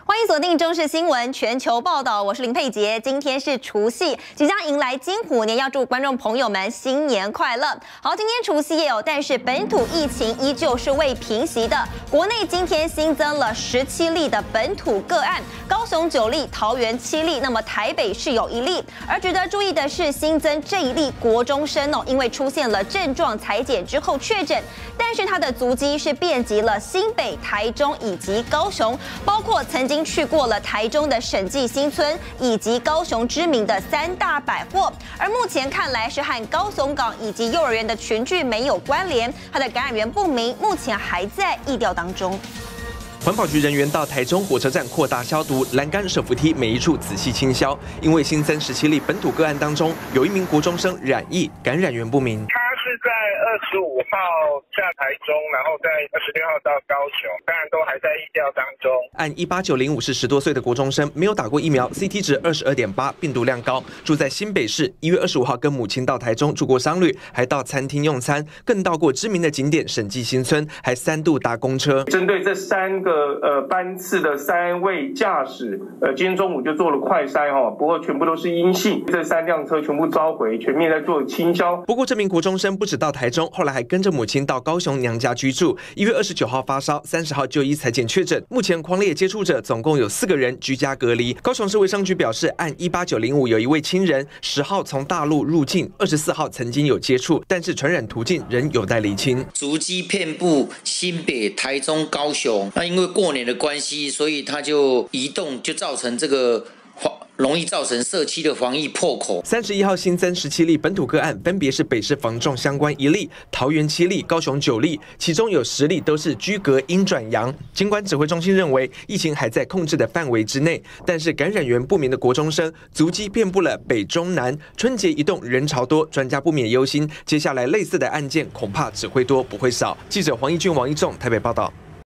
欢迎锁定中视新闻全球报道，我是林佩杰。今天是除夕，即将迎来金虎年，要祝观众朋友们新年快乐。好，今天除夕夜但是本土疫情依旧是未平息的。国内今天新增了17例的本土个案，高雄9例，桃园7例，那么台北市有1例。而值得注意的是，新增这一例国中生因为出现了症状采检之后确诊，但是他的足迹是遍及了新北、台中以及高雄，包括曾经去过了台中的审计新村，以及高雄知名的3大百货，而目前看来是和高雄港以及幼儿园的群聚没有关联，它的感染源不明，目前还在疫调当中。 环保局人员到台中火车站扩大消毒，栏杆、手扶梯每一处仔细清消，因为新增17例本土个案当中，有1名国中生染疫，感染源不明。 是在25号下台中，然后在26号到高雄，当然都还在疫调当中。 按18905是10多岁的国中生，没有打过疫苗 ，CT 值22.8，病毒量高，住在新北市。1月25号跟母亲到台中住过商旅，还到餐厅用餐，更到过知名的景点审计新村，还3度搭公车。 针对这3个班次的3位驾驶，今天中午就做了快筛不过全部都是阴性，这3辆车全部召回，全面在做清消。 不过这名国中生不止到台中，后来还跟着母亲到高雄娘家居住。1月29号发烧，30号就医采检确诊。目前匡列接触者总共有4个人居家隔离。高雄市卫生局表示，按18905有1位亲人10号从大陆入境，24号曾经有接触，但是传染途径仍有待厘清。 足迹遍布新北、台中、高雄，那因为过年的关系，所以他就移动，就造成这个容易造成社区的防疫破口。 31号新增17例本土个案，分别是北市防重相关1例，桃园7例，高雄9例，其中有10例都是居隔阴转阳。尽管指挥中心认为疫情还在控制的范围之内，但是感染源不明的国中生足迹遍布了北中南，春节移动人潮多，专家不免忧心，接下来类似的案件恐怕只会多不会少。记者黄义俊、王一仲台北报道。